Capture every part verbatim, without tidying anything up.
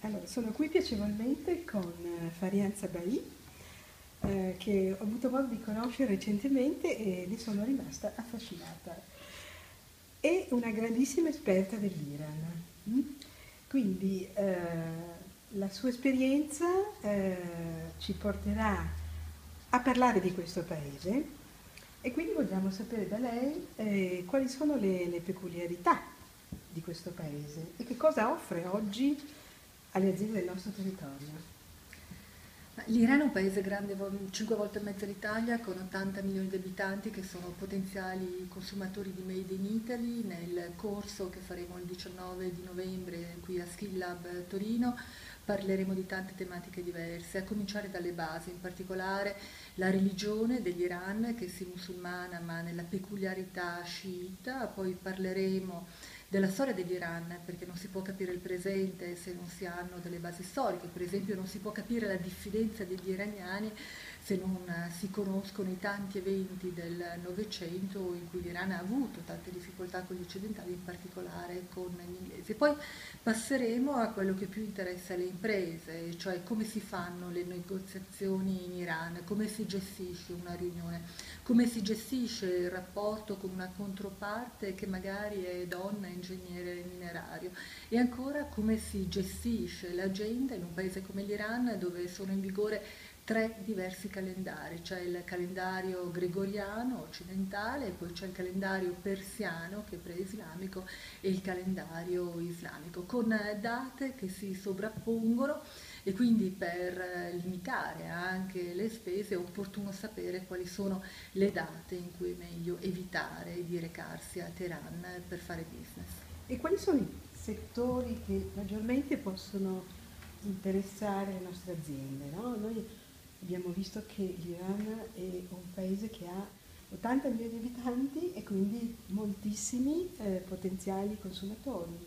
Allora, sono qui piacevolmente con eh, Farian Sabai, eh, che ho avuto modo di conoscere recentemente e ne sono rimasta affascinata. È una grandissima esperta dell'Iran. mm? Quindi eh, la sua esperienza eh, ci porterà a parlare di questo paese e quindi vogliamo sapere da lei eh, quali sono le, le peculiarità di questo paese e che cosa offre oggi alle aziende del nostro territorio. L'Iran è un paese grande, vo- cinque volte e mezza l'Italia, con ottanta milioni di abitanti che sono potenziali consumatori di Made in Italy. Nel corso che faremo il diciannove di novembre qui a Skill Lab Torino parleremo di tante tematiche diverse, a cominciare dalle basi, in particolare la religione dell'Iran, che sia musulmana ma nella peculiarità sciita. Poi parleremo della storia dell'Iran, perché non si può capire il presente se non si hanno delle basi storiche. Per esempio non si può capire la diffidenza degli iraniani se non eh, si conoscono i tanti eventi del Novecento in cui l'Iran ha avuto tante difficoltà con gli occidentali, in particolare con gli inglesi. Poi passeremo a quello che più interessa le imprese, cioè come si fanno le negoziazioni in Iran, come si gestisce una riunione, come si gestisce il rapporto con una controparte che magari è donna, ingegnere minerario, e ancora come si gestisce l'agenda in un paese come l'Iran, dove sono in vigore tre diversi calendari. C'è il calendario gregoriano occidentale, poi c'è il calendario persiano che è pre-islamico e il calendario islamico, con date che si sovrappongono, e quindi per eh, limitare anche le spese è opportuno sapere quali sono le date in cui è meglio evitare di recarsi a Teheran per fare business. E quali sono i settori che maggiormente possono interessare le nostre aziende? No? Noi abbiamo visto che l'Iran è un paese che ha ottanta milioni di abitanti e quindi moltissimi eh, potenziali consumatori.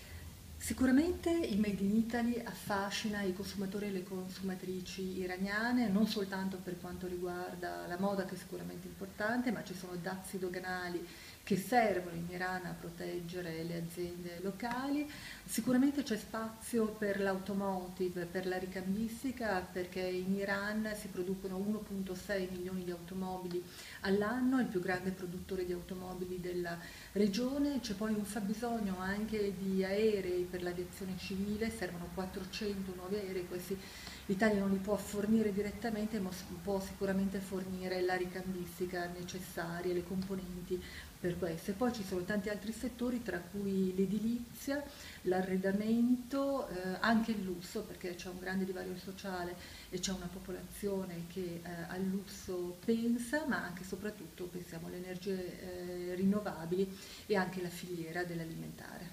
Sicuramente il Made in Italy affascina i consumatori e le consumatrici iraniane, non soltanto per quanto riguarda la moda, che è sicuramente importante, ma ci sono dazi doganali che servono in Iran a proteggere le aziende locali. Sicuramente c'è spazio per l'automotive, per la ricambistica, perché in Iran si producono uno virgola sei milioni di automobili all'anno, il più grande produttore di automobili della regione. C'è poi un fabbisogno anche di aerei per l'aviazione civile, servono quattrocento nuovi aerei. Questi l'Italia non li può fornire direttamente, ma può sicuramente fornire la ricambistica necessaria, le componenti per questo. E poi ci sono tanti altri settori, tra cui l'edilizia, l'arredamento, eh, anche il lusso, perché c'è un grande divario sociale e c'è una popolazione che eh, al lusso pensa, ma anche e soprattutto pensiamo alle energie eh, rinnovabili e anche la filiera dell'alimentare.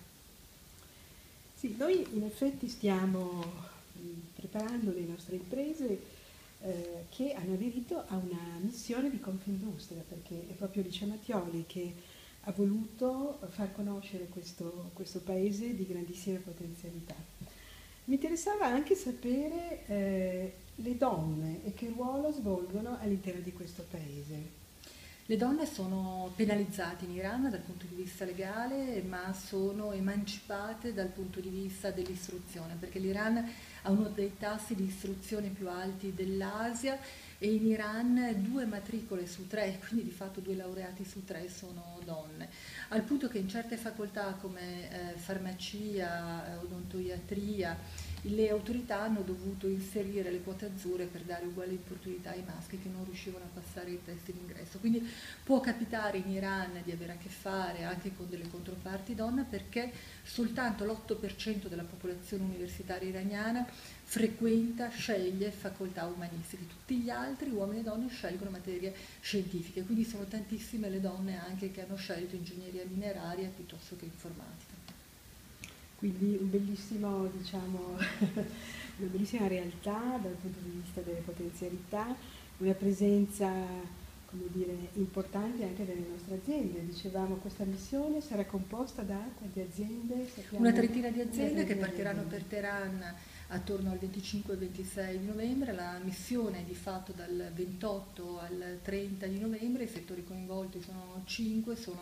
Sì, noi in effetti stiamo mh, preparando le nostre imprese eh, che hanno aderito a una missione di Confindustria, perché è proprio Licia Mattioli che ha voluto far conoscere questo, questo paese di grandissime potenzialità. Mi interessava anche sapere eh, le donne e che ruolo svolgono all'interno di questo paese. Le donne sono penalizzate in Iran dal punto di vista legale, ma sono emancipate dal punto di vista dell'istruzione, perché l'Iran ha uno dei tassi di istruzione più alti dell'Asia, e in Iran due matricole su tre, quindi di fatto due laureati su tre sono donne, al punto che in certe facoltà come eh, farmacia, eh, odontoiatria, le autorità hanno dovuto inserire le quote azzurre per dare uguali opportunità ai maschi che non riuscivano a passare i test d'ingresso. Quindi può capitare in Iran di avere a che fare anche con delle controparti donna, perché soltanto l'otto per cento della popolazione universitaria iraniana frequenta, sceglie facoltà umanistiche, tutti gli altri, uomini e donne, scelgono materie scientifiche, quindi sono tantissime le donne anche che hanno scelto ingegneria mineraria piuttosto che informatica. Quindi un bellissimo, diciamo, una bellissima realtà dal punto di vista delle potenzialità, una presenza, come dire, importante anche delle nostre aziende. Dicevamo, questa missione sarà composta da quante aziende? Una Sappiamo trentina di una aziende che trentina di partiranno per aziende. Teheran attorno al venticinque e ventisei di novembre. La missione è di fatto dal ventotto al trenta di novembre, i settori coinvolti sono cinque, sono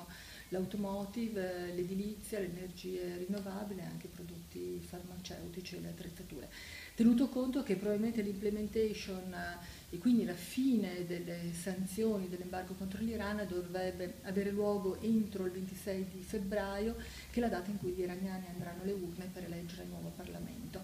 l'automotive, l'edilizia, le energie rinnovabili e anche i prodotti farmaceutici e le attrezzature. Tenuto conto che probabilmente l'implementation e quindi la fine delle sanzioni dell'embargo contro l'Iran dovrebbe avere luogo entro il ventisei di febbraio, che è la data in cui gli iraniani andranno alle urne per eleggere il nuovo Parlamento.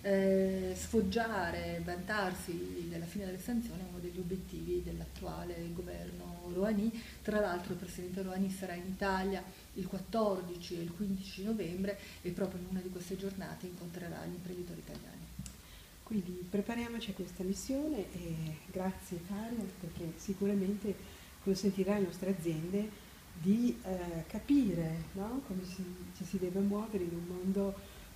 Eh, sfoggiare, vantarsi della fine delle sanzioni è uno degli obiettivi dell'attuale governo Rouhani. Tra l'altro il presidente Rouhani sarà in Italia il quattordici e il quindici novembre e proprio in una di queste giornate incontrerà gli imprenditori italiani. Quindi prepariamoci a questa missione e grazie Faria, perché sicuramente consentirà alle nostre aziende di eh, capire, no? Come si, ci si deve muovere in un mondo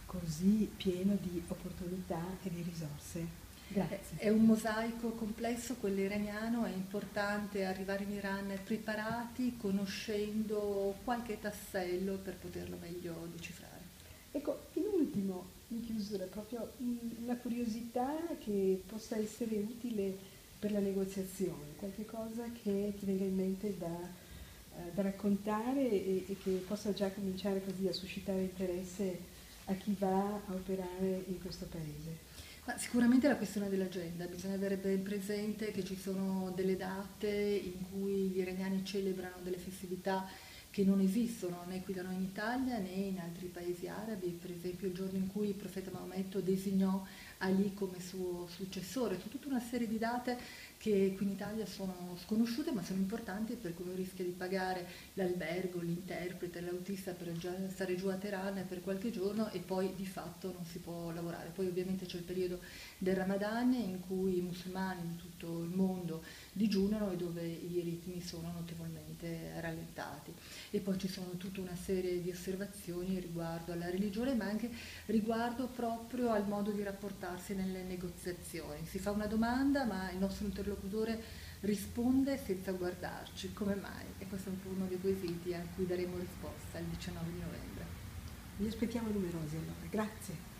così pieno di opportunità e di risorse. Grazie. È un mosaico complesso quello iraniano, è importante arrivare in Iran preparati, conoscendo qualche tassello per poterlo meglio decifrare. Ecco, in ultimo, in chiusura, proprio una curiosità che possa essere utile per la negoziazione, qualche cosa che ti venga in mente da, eh, da raccontare e, e che possa già cominciare così a suscitare interesse a chi va a operare in questo paese. Ma sicuramente la questione dell'agenda, bisogna avere ben presente che ci sono delle date in cui gli iraniani celebrano delle festività che non esistono né qui da noi in Italia né in altri paesi arabi, per esempio il giorno in cui il profeta Maometto designò Ali come suo successore, su tutta una serie di date che qui in Italia sono sconosciute ma sono importanti, per cui uno rischia di pagare l'albergo, l'interprete, l'autista per stare giù a Teheran per qualche giorno e poi di fatto non si può lavorare. Poi ovviamente c'è il periodo del Ramadan in cui i musulmani di tutto il mondo digiunano e dove i ritmi sono notevolmente rallentati. E poi ci sono tutta una serie di osservazioni riguardo alla religione ma anche riguardo proprio al modo di rapportarsi nelle negoziazioni. Si fa una domanda ma il nostro interlocutore risponde senza guardarci, come mai? E questo è uno dei quesiti a cui daremo risposta il diciannove di novembre. Vi aspettiamo numerosi allora, grazie.